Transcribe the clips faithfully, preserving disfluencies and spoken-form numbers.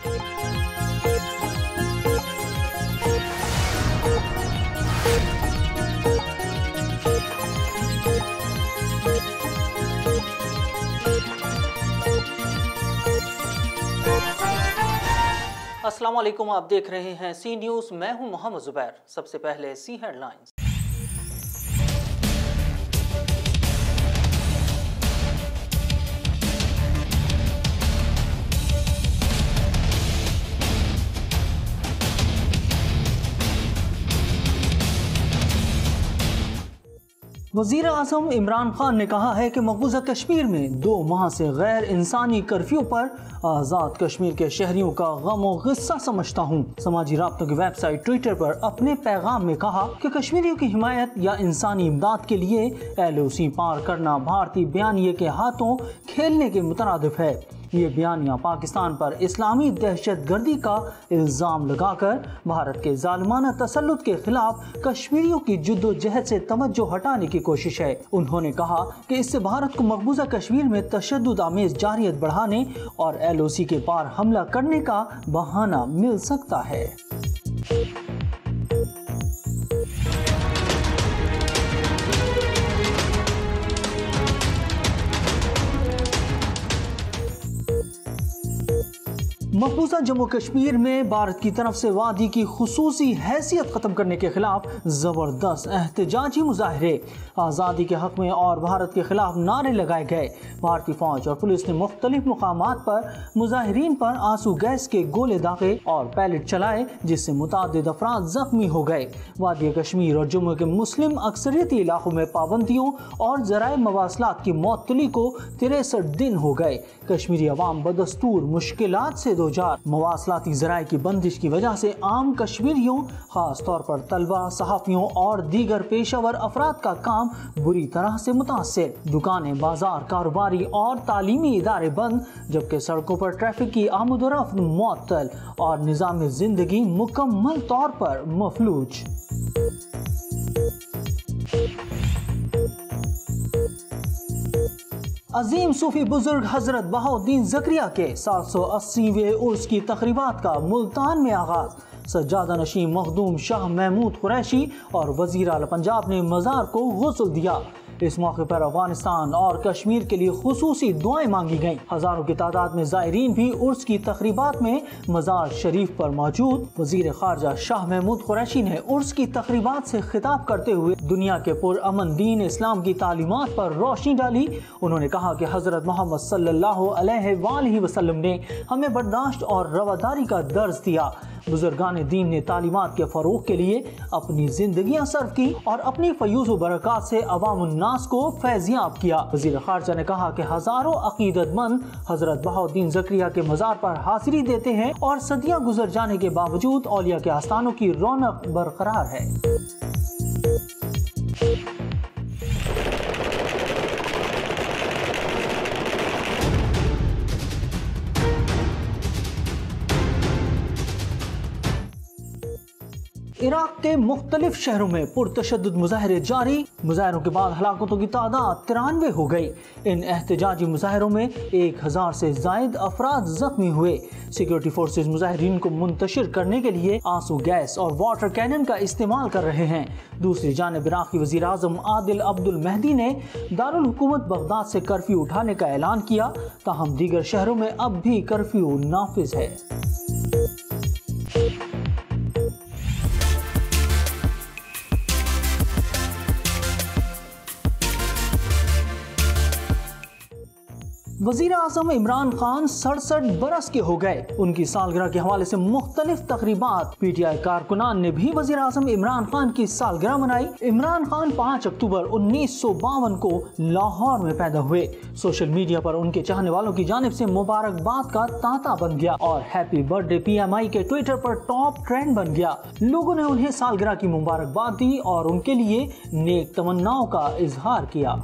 अस्सलाम वालेकुम, आप देख रहे हैं सी न्यूज़। मैं हूं मोहम्मद जुबैर। सबसे पहले सी हेडलाइंस। वज़ीर आज़म इमरान खान ने कहा है कि मकबूजा कश्मीर में दो माह से गैर इंसानी कर्फ्यू पर आज़ाद कश्मीर के शहरियों का गम और गुस्सा समझता हूँ। समाजी राब्तों की वेबसाइट ट्विटर पर अपने पैगाम में कहा कि कश्मीरियों की हिमायत या इंसानी इमदाद के लिए एल ओ सी पार करना भारतीय बयानिए के हाथों खेलने के मुतरादिफ है। ये बयानिया पाकिस्तान पर इस्लामी दहशतगर्दी का इल्ज़ाम लगाकर भारत के जालिमाना तसल्लुत के खिलाफ कश्मीरियों की जुद्दोजहद से तवज्जो हटाने की कोशिश है। उन्होंने कहा कि इससे भारत को मकबूजा कश्मीर में तशद्दुद आमेज जारियत बढ़ाने और एल ओ सी के पार हमला करने का बहाना मिल सकता है। मकबूजा जम्मू कश्मीर में भारत की तरफ से वादी की खुसूसी हैसियत खत्म करने के खिलाफ जबरदस्त एहतजाजी मुजाहरे, आज़ादी के हक में और भारत के खिलाफ नारे लगाए गए। भारतीय फौज और पुलिस ने मुख्तलिफ मुकामात पर मुजाहिरीन पर आंसू गैस के गोले दागे और पैलेट चलाए, जिससे मुतादिद अफराद जख्मी हो गए। वादी कश्मीर और जम्मू के मुस्लिम अक्सरियती इलाकों में पाबंदियों और जराए मवासलात की मअतली को तिरसठ दिन हो गए। कश्मीरी अवाम बदस्तूर मुश्किलात से मवासलाती ज़राए की बंदिश की वजह से आम कश्मीरियों, खास तौर पर तलबा, सहाफ़ियों और दीगर पेशावर अफराद का काम बुरी तरह से मुतासिर। दुकानें, बाजार, कारोबारी और तालीमी इदारे बंद, जबकि सड़कों पर ट्रैफिक की आमदोरफ्त मुअत्तल और निज़ाम ज़िंदगी मुकम्मल तौर पर मफलूज। अजीम सूफी बुजुर्ग हजरत बहाउद्दीन ज़करिया के सात सौ अस्सीवें उर्स की तकरीबात का मुल्तान में आगाज। सज्जादा नशीं मखदूम शाह महमूद कुरैशी और वजीर आला पंजाब ने मज़ार को गुस्ल दिया। इस मौके पर अफगानिस्तान और कश्मीर के लिए खुसूसी दुआएं मांगी गईं। हजारों की तादाद में ज़ायरीन भी उर्स की तकरीबात में मज़ार शरीफ पर मौजूद। वजीर खारजा शाह महमूद कुरैशी ने उर्स की तकरीबात से खिताब करते हुए दुनिया के पुरअमन दीन इस्लाम की तालीमात पर रोशनी डाली। उन्होंने कहा कि हजरत मोहम्मद सल्लल्लाहु अलैहि वसल्लम ने हमें बर्दाश्त और रवादारी का दर्ज दिया। बुजुर्गान दीन ने तालीमात के फरोग के लिए अपनी जिंदगियां सर्व की और अपनी फयूज़ व बरक़ात से अवामुन्नास को फैज़याब किया। वज़ीर ख़ारजा ने कहा कि हजारों अक़ीदतमंद हज़रत बहाउद्दीन ज़करिया के मज़ार पर हाज़िरी देते हैं और सदियां गुजर जाने के बावजूद औलिया के आस्थानों की रौनक बरकरार है। इराक के मुख्तलिफ शहरों में पुरतशद्दुद मुजाहरे जारी। मुजाहरों के बाद हलाकतों की तादाद तिरानवे हो गई। इन एहतजाजी मुजाहरों में एक हजार से जायद अफराद जख्मी हुए। सिक्योरिटी फोर्सेज मुजाहिरीन को मुंतशिर करने के लिए आंसू गैस और वाटर कैनन का इस्तेमाल कर रहे हैं। दूसरी जानिब इराक़ी वज़ीर आज़म आदिल अब्दुल महदी ने दारुल हुकूमत बगदाद से कर्फ्यू उठाने का ऐलान किया, ताहम दीगर शहरों में अब भी कर्फ्यू नाफिज है। वज़ीर आज़म इमरान खान सड़सठ बरस के हो गए। उनकी सालगिरह के हवाले से मुख्तलिफ तकरीबात। पी टी आई कारकुनान ने भी वज़ीर आज़म इमरान खान की सालगिरह मनाई। इमरान खान पाँच अक्टूबर उन्नीस सौ बावन को लाहौर में पैदा हुए। सोशल मीडिया पर उनके चाहने वालों की जानिब से मुबारकबाद का तांता बन गया और हैप्पी बर्थडे पी एम आई के ट्विटर पर टॉप ट्रेंड बन गया। लोगों ने उन्हें सालगिरह की मुबारकबाद दी और उनके लिए नेक तमन्नाओं का इजहार किया।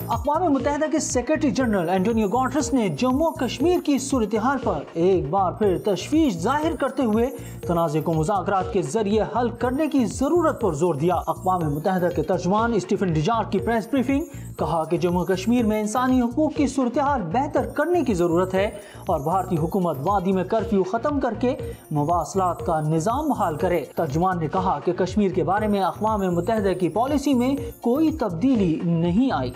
अक़वाम मुत्तहिदा के सेक्रेटरी जनरल एंटोनियो गुटेरेस ने जम्मू और कश्मीर की सूरत हाल पर एक बार फिर तशवीश जाहिर करते हुए तनाज़े को मुज़ाकरात के जरिए हल करने की ज़रूरत पर जोर दिया। अक़वाम मुत्तहिदा के तर्जुमान स्टीफन डुजार्ट की प्रेस ब्रीफिंग, कहा कि जम्मू कश्मीर में इंसानी हकूक़ की सूरत हाल बेहतर करने की ज़रूरत है और भारतीय हुकूमत वादी में कर्फ्यू ख़त्म करके मवासलात का निज़ाम बहाल करे। तर्जुमान ने कहा कि कश्मीर के बारे में अक़वाम मुत्तहिदा की पॉलिसी में कोई तब्दीली नहीं आई।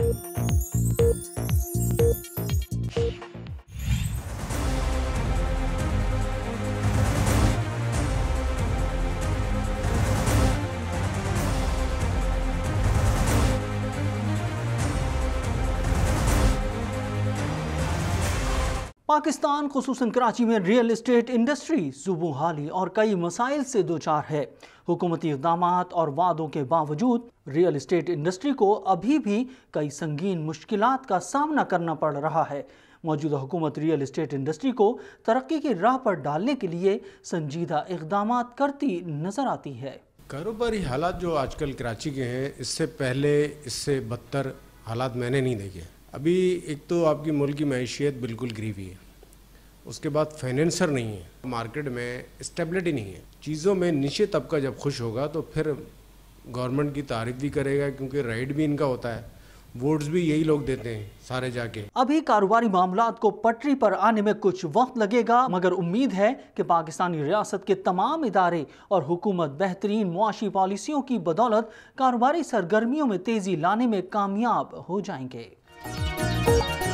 पाकिस्तान खुसूसन कराची में रियल एस्टेट इंडस्ट्री ज़ुबू हाली और कई मसाइल से दो चार है। हुकूमती इक़दामात और वादों के बावजूद रियल एस्टेट इंडस्ट्री को अभी भी कई संगीन मुश्किलात का सामना करना पड़ रहा है। मौजूदा हुकूमत रियल एस्टेट इंडस्ट्री को तरक्की की राह पर डालने के लिए संजीदा इक़दामात करती नजर आती है। कारोबारी हालात जो आजकल कराची के हैं, इससे पहले इससे बदतर हालात मैंने नहीं देखे। अभी एक तो आपकी मुल्क की मैशियत बिल्कुल गिरी हुई है, उसके बाद फाइनेंसर नहीं है, मार्केट में स्टेबिलिटी नहीं है। चीज़ों में नीचे तबका जब खुश होगा तो फिर गवर्नमेंट की तारीफ भी करेगा, क्योंकि राइट भी इनका होता है, वोट्स भी यही लोग देते हैं सारे जाके। अभी कारोबारी मामलात को पटरी पर आने में कुछ वक्त लगेगा, मगर उम्मीद है कि पाकिस्तानी रियासत के तमाम इदारे और हुकूमत बेहतरीन मुआशी पॉलिसियों की बदौलत कारोबारी सरगर्मियों में तेजी लाने में कामयाब हो जाएंगे।